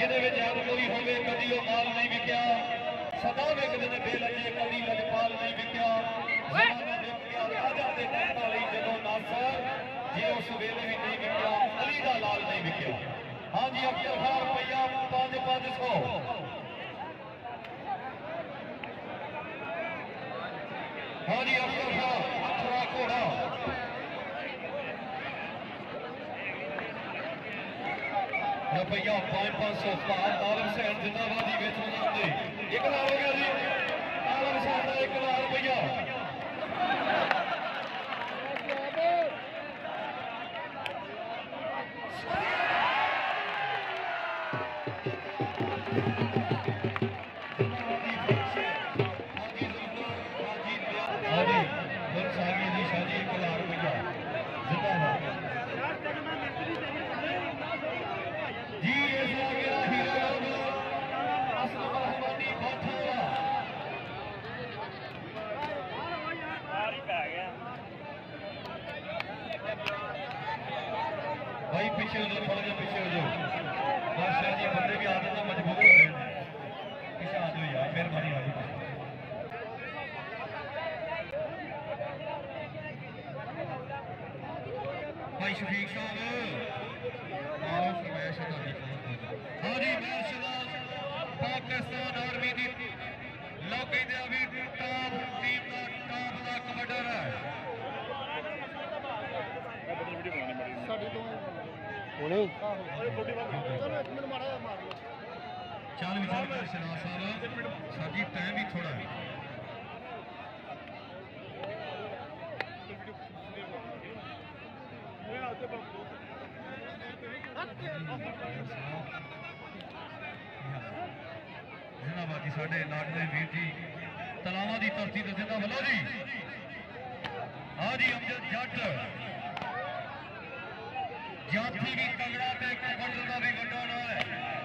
ਜਿਹਦੇ ਵਿੱਚ ਯਾਦ ਕੋਈ ਹੋਵੇ ਕਦੀ ਉਹ ਮਾਲ ਨਹੀਂ ਵਿਕਿਆ ਸਦਾ ਵੇਖਦੇ ਨੇ ਬੇਲਜੇ ਕਦੀ ਲਜਪਾਲ ਨਹੀਂ ਵਿਕਿਆ ਜ਼ਮਾਨਾ ਦੇਖ ਗਿਆ ਰਾਜਾ ਦੇ ਟੈਂਟਾਂ ਲਈ ਜਦੋਂ ਨਾਸਰ ਜੇ ਉਸ ਵੇਲੇ ਵੀ ਨਹੀਂ ਵਿਕਿਆ ਅਲੀ ਦਾ ਲਾਲ ਨਹੀਂ ਵਿਕਿਆ हाँ जी अख्तर खान रुपया 500 हाँ जी अख्तर खान अखरा घोड़ा रुपया 500 आलम हुसैन जिंदाबादी बेच बनाते 1 लाख हो गया जी आलम हुसैन का 1 लाख रुपया भाई पीछे हो जाओ थोड़ा जा पीछे हो जाओ बादशाह जी बंदे भी आते तो मजबूर हो गए पीछे आ जाओ यार मेहरबानी आ जाओ भाई शफीक साहब हाँ जी मैच पाकिस्तान आर्मी की लोग कहते अभी टॉप टीम का टॉप का कमांडर है चल विचार कर शहनाज साहब साजी टाइम भी थोड़ा है जिंदाबादी साढ़े लाडले वीर जी तलावा की धरती तो जिंदा बलो जी हाँ जी अमजद जट जाती भी तगड़ा ते कबड्डी का भी गड्ढा ना है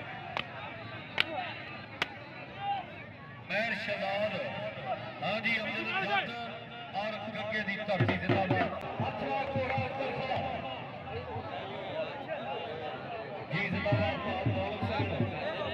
मैर शहजाद हाँ जी अमजद जट और गग्गे की धरती जिंदाबाद जी जिंदाबाद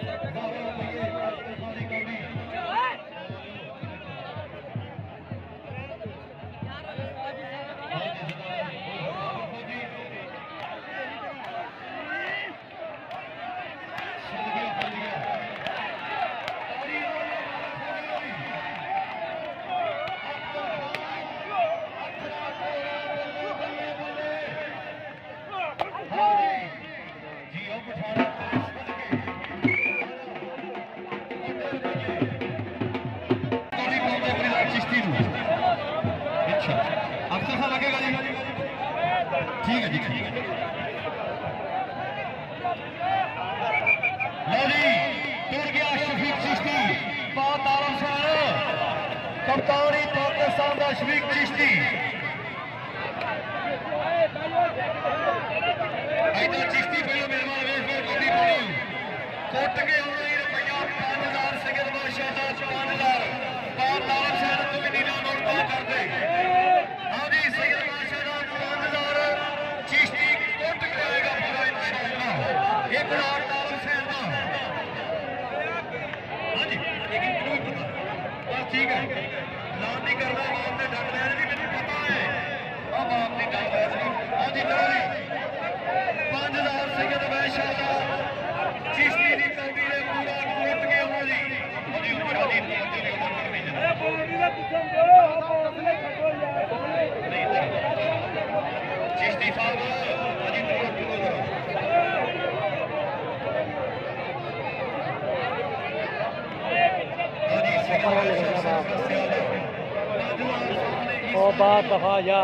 ठीक है जी ठीक है लो जी टूट गया शफीक चिश्ती बहुत आलम साहब कप्तानी पाकिस्तान का शफीक चिश्ती इधर चिश्ती पहले मेहमान वेट गोली बोली कोट के होने रुपया 5000 सगीर बादशाह का 5000 बहुत आलम साहब तुम नीला नोट पा कर दे हाँ जी सगीर बादशाह का 5000 चिश्ती कोट कराएगा पूरा इंशाअल्लाह 1 लाख आलम साहब का हाँ जी लेकिन कोई पता बस ठीक है लान नहीं करना बाप ने डट लिया जी मुझे पता है अब बाप ने डट लिया जी हाँ जी चलो जी 5000 सगीर बादशाह का चिश्ती की कौड़ी ने पूरा कोट के होना जी हाँ जी ऊपर हाँ जी चिश्ती साहब हाँ जी ओ बात दफा जा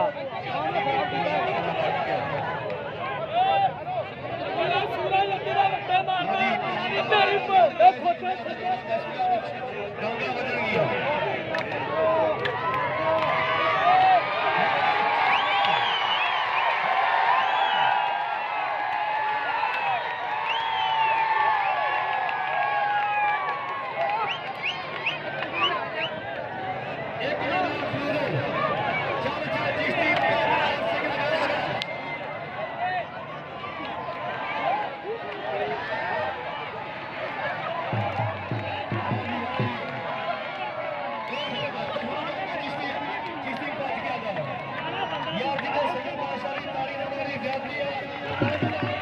हाँ